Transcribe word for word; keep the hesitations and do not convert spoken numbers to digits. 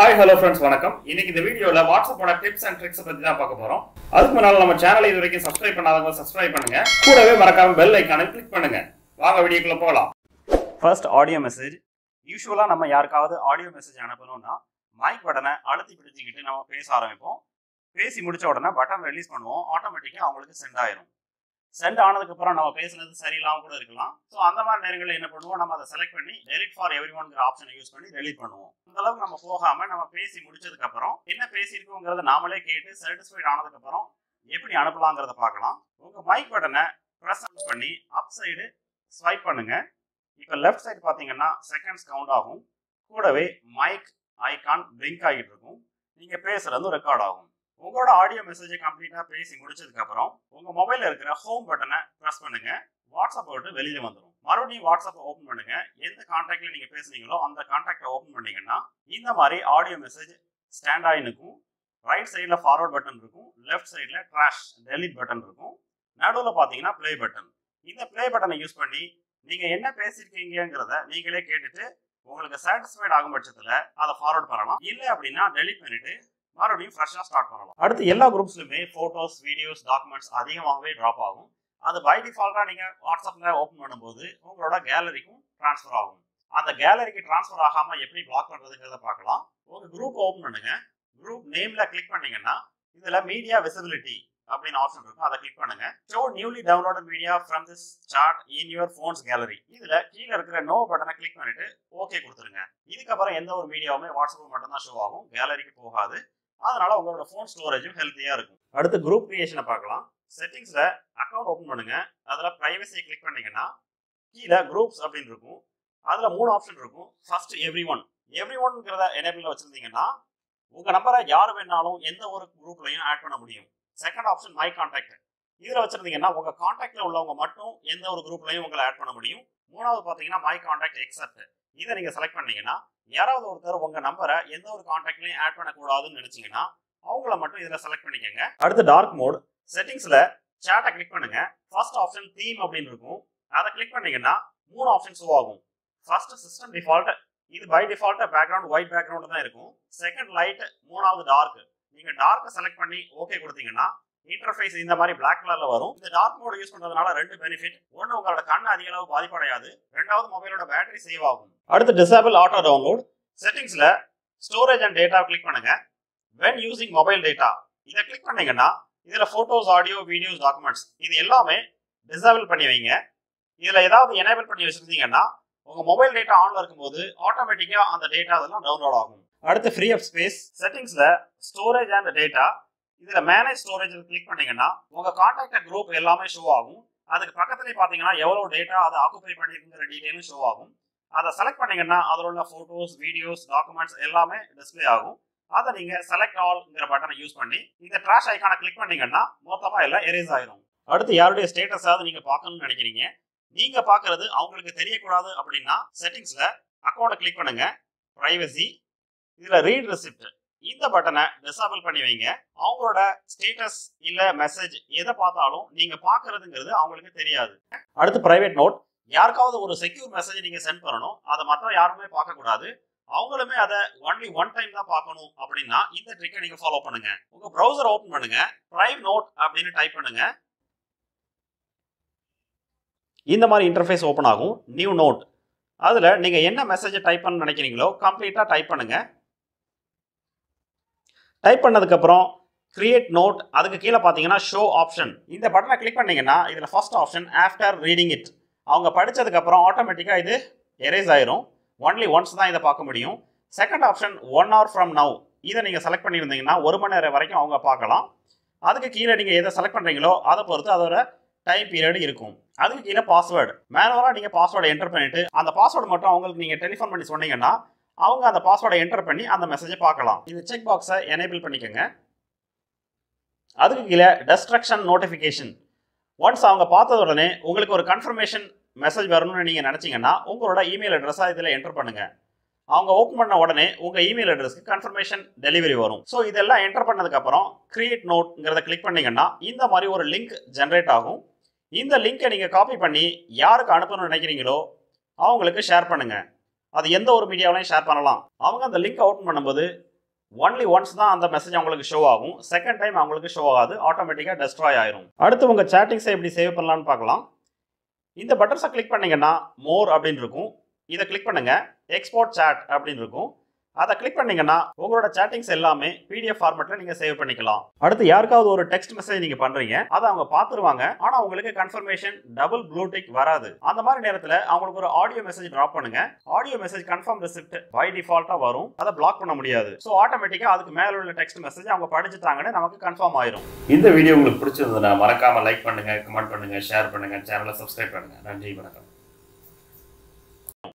Hi, hello friends, வணக்கம். இன்னைக்கு இந்த வீடியோல WhatsApp ஓட டிப்ஸ் அண்ட் ட்ரிக்ஸ் பத்தி தான் பார்க்க போறோம். அதுக்கு முன்னால நம்ம சேனலை இதுவரைக்கும் சப்ஸ்கிரைப் பண்ணாதவங்க சப்ஸ்கிரைப் பண்ணுங்க. கூடவே மறக்காம பெல் ஐகானை கிளிக் பண்ணுங்க. வாங்க வீடியோக்குள்ள போகலாம். First audio message. யூசுவலா நம்ம யாருக்காவது ஆடியோ மெசேஜ் அனுப்பணும்னா மைக் பட்டனை அழுத்தி பிடிச்சிக்கிட்டு நம்ம பேச ஆரம்பிப்போம். பேசி முடிச்ச உடனே பட்டன் ரிலீஸ் பண்ணுவோம். ஆட்டோமேட்டிக்கா அவங்களுக்கு சென்ட் ஆயிரும். சென்ட் ஆனதுக்கு அப்புறம் நம்ம பேசுனது சரியில்லாம கூட இருக்கலாம். ஸோ அந்த மாதிரி நேரங்களில் என்ன பண்ணுவோம், நம்ம அதை செலக்ட் பண்ணி டெலிட் ஃபார் எவ்ரி ஒன்ங்கிற ஆப்ஷனை யூஸ் பண்ணி டெலிட் பண்ணுவோம். அந்த அளவுக்கு நம்ம போகாம நம்ம பேசி முடிச்சதுக்கு அப்புறம் என்ன பேசியிருக்கோங்கிறத நாமளே கேட்டு சாட்டிஸ்ஃபைட் ஆனதுக்கு அப்புறம் எப்படி அனுப்பலாங்கிறத பார்க்கலாம். உங்க மைக் பட்டனை ப்ரெஸ் பண்ணி அப் சைடு ஸ்வைப் பண்ணுங்க. இப்போ லெஃப்ட் சைடு பார்த்தீங்கன்னா செகண்ட்ஸ் கவுண்ட் ஆகும். கூடவே மைக் ஐகான் பிளிங்க் ஆகிட்டு இருக்கும். நீங்க பேசுறது ரெக்கார்ட் ஆகும். உங்களோட ஆடியோ மெசேஜை கம்ப்ளீட்டா பேசி முடிச்சதுக்கு அப்புறம் உங்க மொபைல்ல இருக்கிற ஹோம் பட்டனை பிரஸ் பண்ணுங்க. வாட்ஸ்அப் விட்டு வெளியில வந்துடும். மறுபடியும் வாட்ஸ்அப் ஓபன் பண்ணுங்க. எந்த கான்டாக்ட்ல நீங்க பேசுனீங்களோ அந்த கான்டாக்டை ஓபன் பண்ணீங்கன்னா இந்த மாதிரி ஆடியோ மெசேஜ் ஸ்டாண்ட் ஆகி நிற்கும். ரைட் சைட்ல ஃபார்வர்ட் பட்டன் இருக்கும், லெஃப்ட் சைட்ல ட்ராஷ் டெலிட் பட்டன் இருக்கும், நடுவில் பார்த்தீங்கன்னா பிளே பட்டன். இந்த பிளே பட்டனை யூஸ் பண்ணி நீங்க என்ன பேசியிருக்கீங்கிறத நீங்களே கேட்டுட்டு உங்களுக்கு சாட்டிஸ்ஃபைட் ஆகும் பட்சத்தில் அதை ஃபார்வர்ட் பண்ணலாம். இல்லை அப்படின்னா டெலிட் பண்ணிட்டு மறுபடியும் ஃப்ரெஷ்ஷாக ஸ்டார்ட் பண்ணலாம். அடுத்து எல்லா குரூப்ஸ்லுமே ஃபோட்டோஸ், வீடியோஸ், டாக்குமெண்ட்ஸ் அதிகமாகவே ட்ராப் ஆகும். அது பை டிஃபால்ட்டாக நீங்கள் வாட்ஸ்அப்பில் ஓப்பன் பண்ணும்போது உங்களோட கேலரிக்கும் ட்ரான்ஸ்ஃபர் ஆகும். அந்த கேலரிக்கு ட்ரான்ஸ்ஃபர் ஆகாமல் எப்படி பிளாக் பண்ணுறதுங்கிறத பார்க்கலாம். ஒரு குரூப் ஓப்பன் பண்ணுங்க. குரூப் நேமில் கிளிக் பண்ணீங்கன்னா இதில் மீடியா விசிபிலிட்டி அப்படின்னு ஆப்ஷன் இருக்கும். அதை கிளிக் பண்ணுங்க. Show newly downloaded media from this chat in your phone's gallery. இதுல கீழே இருக்கிற நோ பட்டனை கிளிக் பண்ணிட்டு ஓகே கொடுத்துருங்க. இதுக்கப்புறம் எந்த ஒரு மீடியாவுமே வாட்ஸ்அப் மட்டும் தான் ஷோ ஆகும், கேலரிக்கு போகாது. அதனால உங்களோட ஃபோன் ஸ்டோரேஜும் ஹெல்த்தியா இருக்கும். அடுத்து குரூப் கிரியேஷனை பார்க்கலாம். செட்டிங்ஸ்ல அக்கௌண்ட் ஓப்பன் பண்ணுங்க. அதுல பிரைவசியை கிளிக் பண்ணீங்கன்னா கீழே குரூப்ஸ் அப்படின்னு இருக்கும். அதுல மூணு ஆப்ஷன் இருக்கும். First everyone. எவ்ரி ஒன்ங்கிறத எனேபிள் வச்சிருந்தீங்கன்னா உங்க நம்பரை யார் வேணாலும் எந்த ஒரு குரூப்லையும் ஆட் பண்ண முடியும். Second option my contact. இதுல வச்சிருந்தீங்கன்னா உங்க கான்டாக்ட்ல உள்ளவங்க மட்டும் எந்த ஒரு குரூப்லையும் உங்களை ஆட் பண்ண முடியும். மூணாவது பாத்தீங்கன்னா மை கான்டாக்ட் எக்ஸப்ட். இதை நீங்க செலக்ட் பண்ணீங்கன்னா யாராவது ஒருத்தர் உங்க நம்பரை எந்த ஒரு கான்டாக்ட்லையும் ஆட் பண்ணக்கூடாதுன்னு நினைச்சீங்கன்னா அவங்கள மட்டும் இதுல செலக்ட் பண்ணிக்கோங்க. அடுத்து டார்க் மோட். செட்டிங்ஸ்ல சாட்டை கிளிக் பண்ணுங்க. ஃபர்ஸ்ட் ஆப்ஷன் தீம் அப்படின்னு இருக்கும். அதை கிளிக் பண்ணீங்கன்னா மூணு ஆப்ஷன் ஷோ ஆகும். First system default. இது by default background white background தான் இருக்கும். செகண்ட் லைட், மூணாவது டார்க். நீங்க டார்க் செலக்ட் பண்ணி ஓகே கொடுத்தீங்கன்னா இன்டர்ஃபேஸ் இந்த மாதிரி பிளாக் கலர்ல வரும். இந்த டார்க் மோட் யூஸ் பண்றதுனால ரெண்டு பெனிஃபிட். ஒன்னு, உங்களோட கண் அதிக அளவு பாதிப்படையாது. ரெண்டாவது, மொபைலோட பேட்டரி சேவ் ஆகும். அடுத்து டிசேபிள் ஆட்டோ டவுன்லோட். செட்டிங்ஸ்ல ஸ்டோரேஜ் அண்ட் டேட்டா கிளிக் பண்ணுங்க. when using மொபைல் டேட்டா இதை கிளிக் பண்ணீங்கன்னா இதுல போட்டோஸ், ஆடியோ, வீடியோஸ், டாக்குமெண்ட்ஸ் இது எல்லாமே டிசேபிள் பண்ணி வைங்க. இதுல ஏதாவது எனேபிள் பண்ணி வச்சிருந்தீங்கன்னா உங்க மொபைல் டேட்டா ஆன்ல இருக்கும்போது ஆட்டோமேட்டிக்கா அந்த டேட்டா அதெல்லாம் டவுன்லோட் ஆகும். அடுத்து ஃப்ரீ அப் ஸ்பேஸ். செட்டிங்ஸ்ல ஸ்டோரேஜ் அண்ட் டேட்டா இதுல மேனேஜ் ஸ்டோரேஜ் கிளிக் பண்ணீங்கன்னா உங்க கான்டாக்ட் குரூப் எல்லாமே ஷோ ஆகும். அதுக்கு பக்கத்துலேயே பாத்தீங்கன்னா எவ்வளவு டேட்டா அதை ஆக்குபை பண்ணிருக்குங்கிற டீடைலும் ஷோ ஆகும். அதை செலக்ட் பண்ணீங்கன்னா அதில் உள்ள போட்டோஸ், வீடியோஸ், டாக்குமெண்ட்ஸ் எல்லாமே டிஸ்பிளே ஆகும். அதை நீங்க செலக்ட் ஆல்ங்கிற பட்டனை யூஸ் பண்ணி இந்த ட்ராஷ் ஐகானை கிளிக் பண்ணீங்கன்னா மொத்தமா எல்லாம் எரேஸ் ஆயிரும். அடுத்து யாருடைய ஸ்டேட்டஸாவது நீங்க பார்க்கணும்னு நினைக்கிறீங்க, நீங்க பாக்குறது அவங்களுக்கு தெரியக்கூடாது அப்படின்னா செட்டிங்ஸ்ல அக்கௌண்ட்டை கிளிக் பண்ணுங்க. பிரைவசி, இதுல ரீட் ரெசிப்ட் இந்த பட்டனை டிசேபிள் பண்ணி வைங்க. அவங்களோட ஸ்டேட்டஸ் இல்ல மெசேஜ் எதை பார்த்தாலும் நீங்க பாக்குறதுங்கிறது அவங்களுக்கு தெரியாது. அடுத்து பிரைவேட் நோட். யாருக்காவது ஒரு செக்யூர் மெசேஜ் நீங்க சென்ட் பண்ணணும், அதை மற்ற யாருமே பார்க்க கூடாது, அவங்களுமே அதை ஒன்லி ஒன் டைம் தான் பார்க்கணும் அப்படின்னா இந்த ட்ரிக்கை நீங்க ஃபாலோ பண்ணுங்க. உங்க ப்ரௌசர் ஓபன் பண்ணுங்க. பிரைவ் நோட் அப்படின்னு டைப் பண்ணுங்க. இந்த மாதிரி இன்டர்ஃபேஸ் ஓபன் ஆகும். New note. அதுல நீங்க என்ன மெசேஜ் டைப் பண்ண நினைக்கிறீங்களோ கம்ப்ளீட்டா டைப் பண்ணுங்க. டைப் பண்ணதுக்கு அப்புறம் கிரியேட் நோட், அதுக்கு கீழே பார்த்தீங்கன்னா ஷோ ஆப்ஷன். இந்த பட்டனை கிளிக் பண்ணீங்கன்னா இதுல first option after reading it. அவங்க படிச்சதுக்கு அப்புறம் ஆட்டோமேட்டிக்கா இது எரேஸ் ஆயிரும். ஒன்லி ஒன்ஸ் தான் இதை பார்க்க முடியும். Second option one hour from now. இதை நீங்க செலக்ட் பண்ணியிருந்தீங்கன்னா ஒரு மணி நேரம் வரைக்கும் அவங்க பார்க்கலாம். அதுக்கு கீழே நீங்க எதை செலக்ட் பண்றீங்களோ அதை பொறுத்து அதோட டைம் பீரியட் இருக்கும். அதுக்கு கீழே பாஸ்வேர்டு. மேனுவலா நீங்க பாஸ்வேர்டை என்டர் பண்ணிட்டு அந்த பாஸ்வேர்டு மட்டும் அவங்களுக்கு நீங்க டெலிஃபோன் பண்ணி சொன்னீங்கன்னா அவங்க அந்த பாஸ்வேர்டை என்டர் பண்ணி அந்த மெசேஜை பார்க்கலாம். இந்த செக் பாக்ஸை எனேபிள் பண்ணிக்கோங்க. அதுக்கு கீழே டெஸ்ட்ரக்ஷன் நோட்டிஃபிகேஷன். ஒன்ஸ் அவங்க பார்த்தது உடனே உங்களுக்கு ஒரு கன்ஃபர்மேஷன் மெசேஜ் வரணும்னு நீங்க நினைச்சீங்கன்னா உங்களோட இமெயில் அட்ரஸா இதுல என்டர் பண்ணுங்க. அவங்க ஓப்பன் பண்ண உடனே உங்க இமெயில் அட்ரஸ்க்கு கன்ஃபர்மேஷன் டெலிவரி வரும். ஸோ இதெல்லாம் என்டர் பண்ணதுக்கு அப்புறம் கிரியேட் நோட்ங்கிறத கிளிக் பண்ணீங்கன்னா இந்த மாதிரி ஒரு லிங்க் ஜென்ரேட் ஆகும். இந்த லிங்கை நீங்க காப்பி பண்ணி யாருக்கு அனுப்பணும்னு நினைக்கிறீங்களோ அவங்களுக்கு ஷேர் பண்ணுங்க. அது எந்த ஒரு மீடியாவிலையும் ஷேர் பண்ணலாம். அவங்க அந்த லிங்க் ஓப்பன் பண்ணும்போது ஒன்லி ஒன்ஸ் தான் அந்த மெசேஜ் அவங்களுக்கு ஷோ ஆகும். செகண்ட் டைம் அவங்களுக்கு ஷோ ஆகாது, ஆட்டோமேட்டிக்காக டெஸ்ட்ராய் ஆயிரும். அடுத்து உங்கள் சேட்டிங்ஸை எப்படி சேவ் பண்ணலான்னு பார்க்கலாம். இந்த பட்டன்ஸை கிளிக் பண்ணீங்கன்னா மோர் அப்படின்னு இருக்கும். இதை கிளிக் பண்ணுங்க, எக்ஸ்போர்ட் சாட் அப்படின்னு இருக்கும். அதை கிளிக் பண்ணீங்கன்னா உங்களோட சேட்டிங்ஸ் எல்லாமே பிடிஎஃப் ஃபார்மேட்ல நீங்க சேவ் பண்ணிக்கலாம். அடுத்து யாருக்காவது ஒரு டெக்ஸ்ட் மெசேஜ் நீங்க பண்றீங்க, அதை அவங்க பார்த்துருவாங்க, ஆனா உங்களுக்கு கன்ஃபர்மேஷன் டபுள் ப்ளூ டிக் வராது. அந்த மாதிரி நேரத்தில் அவங்களுக்கு ஒரு ஆடியோ மெசேஜ் டிராப் பண்ணுங்க. Audio message confirm receipt by டிஃபால்ட்டா வரும், அதை பிளாக் பண்ண முடியாது. ஸோ ஆட்டோமேட்டிக்கா அதுக்கு மேல உள்ள டெக்ஸ்ட் மெசேஜ் அவங்க படிச்சுட்டாங்கன்னு நமக்கு கன்ஃபார்ம் ஆயிரும். இந்த வீடியோ உங்களுக்கு பிடிச்சிருந்ததுன்னா மறக்காம லைக் பண்ணுங்க, கமெண்ட் பண்ணுங்க, ஷேர் பண்ணுங்க, சேனலை சப்ஸ்கிரைப் பண்ணுங்க. நன்றி, வணக்கம்.